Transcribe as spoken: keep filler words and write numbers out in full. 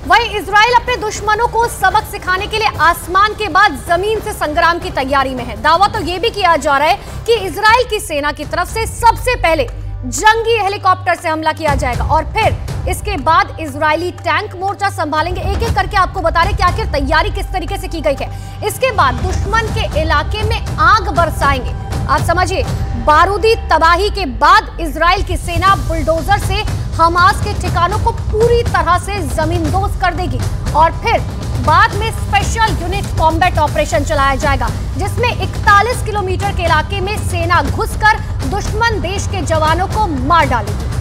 वहीं इजराइल अपने दुश्मनों को सबक सिखाने के लिए आसमान के बाद जमीन से संग्राम की तैयारी में है। दावा तो यह भी किया जा रहा है कि इजराइल की सेना की तरफ से सबसे पहले जंगी हेलीकॉप्टर से हमला किया जाएगा और फिर इसके बाद इजरायली टैंक मोर्चा संभालेंगे। एक एक करके आपको बता रहे कि आखिर तैयारी किस तरीके से की गई है। इसके बाद दुश्मन के इलाके में आग बरसाएंगे। आप समझिए, बारूदी तबाही के बाद इजराइल की सेना बुलडोजर से हमास के ठिकानों को पूरी तरह से जमींदोज कर देगी और फिर बाद में स्पेशल यूनिट कॉम्बैट ऑपरेशन चलाया जाएगा, जिसमें इकतालीस किलोमीटर के इलाके में सेना घुसकर दुश्मन देश के जवानों को मार डालेगी।